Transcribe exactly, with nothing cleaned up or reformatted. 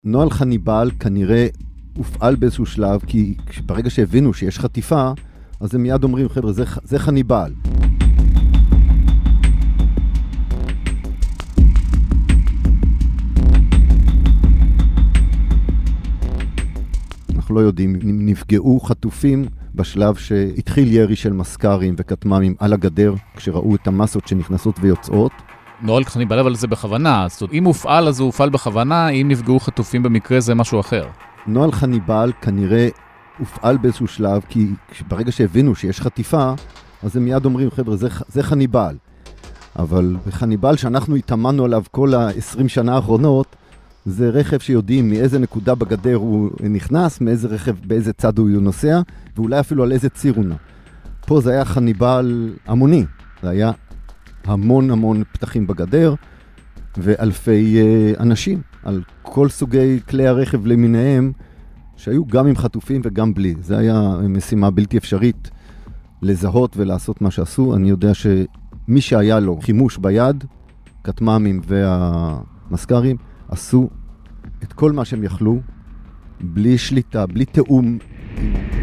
נוהל חניבל כנראה הופעל באיזשהו שלב, כי ברגע שהבינו שיש חטיפה, אז הם מיד אומרים, חבר'ה, זה, זה חניבל. אנחנו לא יודעים אם נפגעו חטופים בשלב שהתחיל ירי של מסקרים וכתממים על הגדר, כשראו את המסות שנכנסות ויוצאות. נוהל חניבל, אבל זה בכוונה. זאת אומרת, אם הופעל, אז הוא הופעל בכוונה, אם נפגעו חטופים במקרה, זה משהו אחר. נוהל חניבל כנראה הופעל באיזשהו שלב, כי ברגע שהבינו שיש חטיפה, אז הם מיד אומרים, חבר'ה, זה, זה חניבל. אבל חניבל שאנחנו התאמנו עליו כל ה-עשרים שנה האחרונות, זה רכב שיודעים מאיזה נקודה בגדר הוא נכנס, מאיזה רכב, באיזה צד הוא נוסע, ואולי אפילו על איזה ציר הוא נע. פה זה היה חניבל המוני. זה היה המון המון פתחים בגדר, ואלפי uh, אנשים, על כל סוגי כלי הרכב למיניהם, שהיו גם עם חטופים וגם בלי. זה היה משימה בלתי אפשרית לזהות ולעשות מה שעשו. אני יודע שמי שהיה לו חימוש ביד, כתממים והמסקרים, עשו את כל מה שהם יכלו, בלי שליטה, בלי תאום.